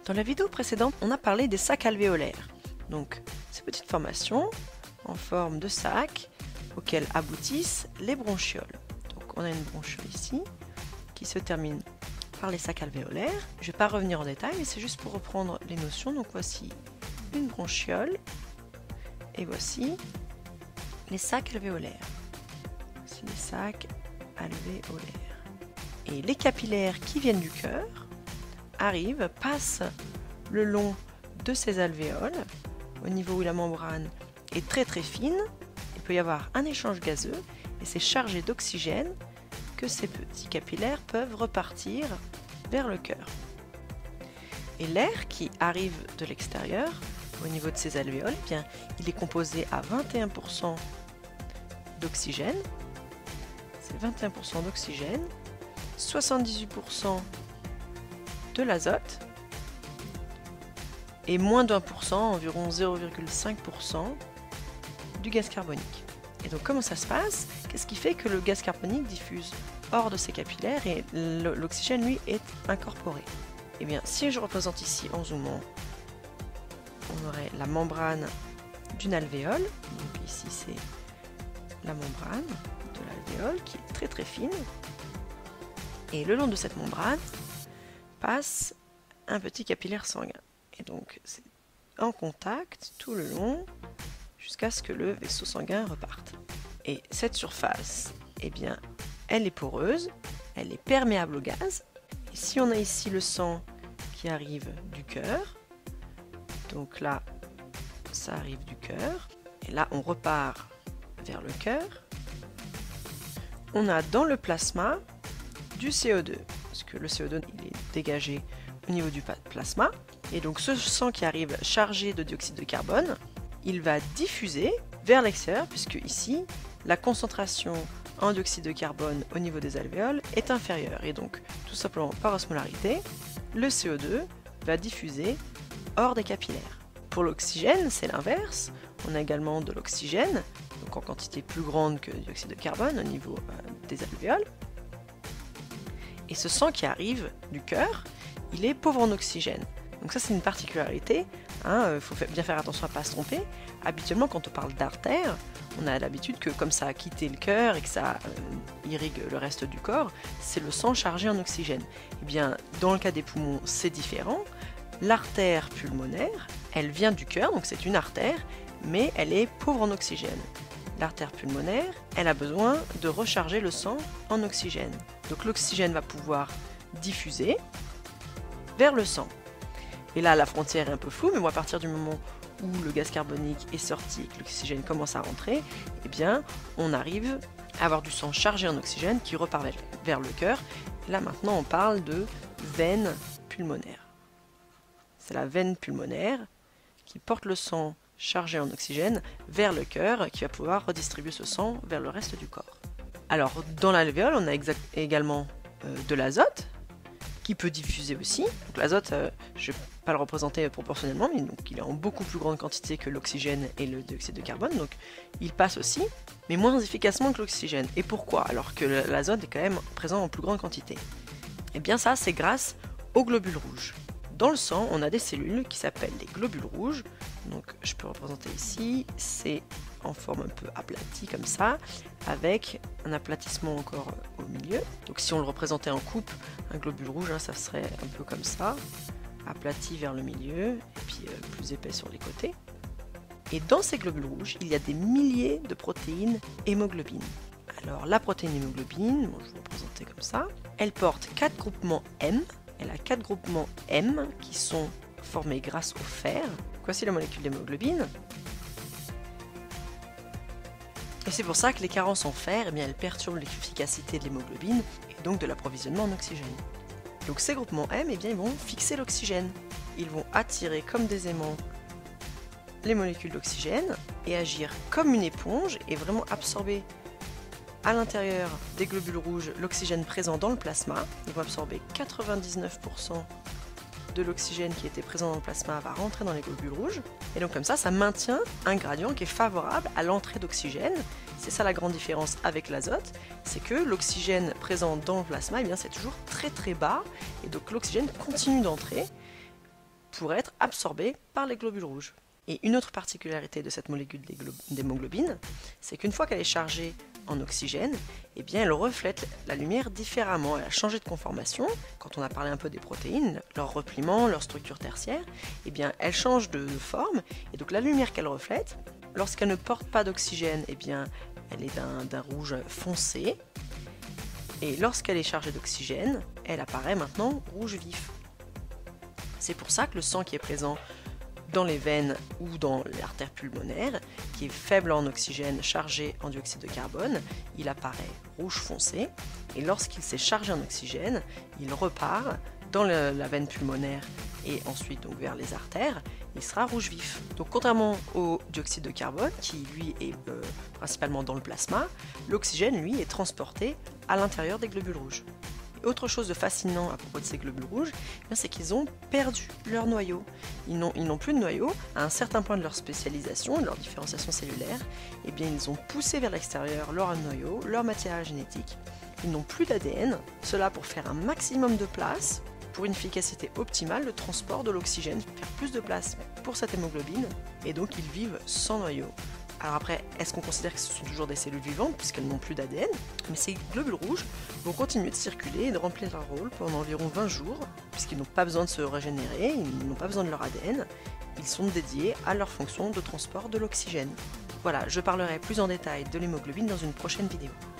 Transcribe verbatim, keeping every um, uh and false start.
Dans la vidéo précédente, on a parlé des sacs alvéolaires. Donc, ces petites formations en forme de sac auxquelles aboutissent les bronchioles. Donc, on a une bronchiole ici qui se termine par les sacs alvéolaires. Je ne vais pas revenir en détail, mais c'est juste pour reprendre les notions. Donc, voici une bronchiole et voici les sacs alvéolaires. Voici les sacs alvéolaires. Et les capillaires qui viennent du cœur arrivent, passent le long de ces alvéoles, au niveau où la membrane est très très fine. Il peut y avoir un échange gazeux et c'est chargé d'oxygène que ces petits capillaires peuvent repartir vers le cœur. Et l'air qui arrive de l'extérieur, au niveau de ces alvéoles, eh bien, il est composé à vingt et un pour cent d'oxygène. C'est vingt et un pour cent d'oxygène, soixante-dix-huit pour cent de l'azote et moins d'un pour cent, environ zéro virgule cinq pour cent du gaz carbonique. Et donc comment ça se passe? Qu'est-ce qui fait que le gaz carbonique diffuse hors de ces capillaires et l'oxygène lui est incorporé? Eh bien, si je représente ici en zoomant, on aurait la membrane d'une alvéole. Donc ici c'est la membrane de l'alvéole qui est très très fine. Et le long de cette membrane passe un petit capillaire sanguin. Et donc c'est en contact tout le long jusqu'à ce que le vaisseau sanguin reparte. Et cette surface, eh bien, elle est poreuse, elle est perméable au gaz. Et si on a ici le sang qui arrive du cœur, donc là, ça arrive du cœur, et là on repart vers le cœur, on a dans le plasma du C O deux, parce que le C O deux il est dégagé au niveau du plasma, et donc ce sang qui arrive chargé de dioxyde de carbone, il va diffuser vers l'extérieur, puisque ici la concentration en dioxyde de carbone au niveau des alvéoles est inférieure, et donc tout simplement par osmolarité, le C O deux va diffuser hors des capillaires. Pour l'oxygène, c'est l'inverse, on a également de l'oxygène, donc en quantité plus grande que le dioxyde de carbone au niveau euh, des alvéoles. Et ce sang qui arrive du cœur, il est pauvre en oxygène. Donc ça c'est une particularité, il hein, faut bien faire attention à ne pas se tromper. Habituellement quand on parle d'artère, on a l'habitude que comme ça a quitté le cœur et que ça euh, irrigue le reste du corps, c'est le sang chargé en oxygène. Et bien dans le cas des poumons c'est différent. L'artère pulmonaire, elle vient du cœur, donc c'est une artère, mais elle est pauvre en oxygène. L'artère pulmonaire, elle a besoin de recharger le sang en oxygène. Donc l'oxygène va pouvoir diffuser vers le sang. Et là, la frontière est un peu floue, mais bon, à partir du moment où le gaz carbonique est sorti et que l'oxygène commence à rentrer, eh bien, on arrive à avoir du sang chargé en oxygène qui repart vers le cœur. Et là, maintenant, on parle de veine pulmonaire. C'est la veine pulmonaire qui porte le sang chargé en oxygène vers le cœur qui va pouvoir redistribuer ce sang vers le reste du corps. Alors dans l'alvéole on a également euh, de l'azote qui peut diffuser aussi. Donc l'azote, euh, je ne vais pas le représenter proportionnellement, mais donc, il est en beaucoup plus grande quantité que l'oxygène et le dioxyde de carbone, donc il passe aussi, mais moins efficacement que l'oxygène. Et pourquoi? Alors que l'azote est quand même présent en plus grande quantité. Et bien ça c'est grâce aux globules rouges. Dans le sang, on a des cellules qui s'appellent les globules rouges. Donc, je peux représenter ici, c'est en forme un peu aplatie comme ça, avec un aplatissement encore au milieu. Donc, si on le représentait en coupe, un globule rouge, hein, ça serait un peu comme ça, aplati vers le milieu, et puis euh, plus épais sur les côtés. Et dans ces globules rouges, il y a des milliers de protéines hémoglobine. Alors, la protéine hémoglobine, bon, je vais vous représenter comme ça, elle porte quatre groupements M. Elle a quatre groupements M qui sont formés grâce au fer. Voici la molécule d'hémoglobine. Et c'est pour ça que les carences en fer, eh bien, elles perturbent l'efficacité de l'hémoglobine et donc de l'approvisionnement en oxygène. Donc ces groupements M, eh bien, ils vont fixer l'oxygène. Ils vont attirer comme des aimants les molécules d'oxygène et agir comme une éponge et vraiment absorber à l'intérieur des globules rouges l'oxygène présent dans le plasma. Ils vont absorber quatre-vingt-dix-neuf pour cent de l'oxygène qui était présent dans le plasma va rentrer dans les globules rouges. Et donc comme ça, ça maintient un gradient qui est favorable à l'entrée d'oxygène. C'est ça la grande différence avec l'azote, c'est que l'oxygène présent dans le plasma, eh bien, c'est toujours très très bas. Et donc l'oxygène continue d'entrer pour être absorbée par les globules rouges. Et une autre particularité de cette molécule d'hémoglobine, c'est qu'une fois qu'elle est chargée en oxygène, eh bien elle reflète la lumière différemment. Elle a changé de conformation. Quand on a parlé un peu des protéines, leur repliement, leur structure tertiaire, eh bien elle change de forme. Et donc la lumière qu'elle reflète, lorsqu'elle ne porte pas d'oxygène, eh bien elle est d'un rouge foncé. Et lorsqu'elle est chargée d'oxygène, elle apparaît maintenant rouge vif. C'est pour ça que le sang qui est présent dans les veines ou dans l'artère pulmonaire, qui est faible en oxygène, chargé en dioxyde de carbone, il apparaît rouge foncé, et lorsqu'il s'est chargé en oxygène, il repart dans le, la veine pulmonaire et ensuite donc vers les artères, il sera rouge vif. Donc contrairement au dioxyde de carbone, qui lui est euh, principalement dans le plasma, l'oxygène lui est transporté à l'intérieur des globules rouges. Autre chose de fascinant à propos de ces globules rouges, c'est qu'ils ont perdu leur noyau. Ils n'ont plus de noyau. À un certain point de leur spécialisation, de leur différenciation cellulaire, eh bien, ils ont poussé vers l'extérieur leur noyau, leur matériel génétique. Ils n'ont plus d'A D N, cela pour faire un maximum de place, pour une efficacité optimale, le transport de l'oxygène, faire plus de place pour cette hémoglobine, et donc ils vivent sans noyau. Alors après, est-ce qu'on considère que ce sont toujours des cellules vivantes puisqu'elles n'ont plus d'A D N? Mais ces globules rouges vont continuer de circuler et de remplir leur rôle pendant environ vingt jours, puisqu'ils n'ont pas besoin de se régénérer, ils n'ont pas besoin de leur A D N, ils sont dédiés à leur fonction de transport de l'oxygène. Voilà, je parlerai plus en détail de l'hémoglobine dans une prochaine vidéo.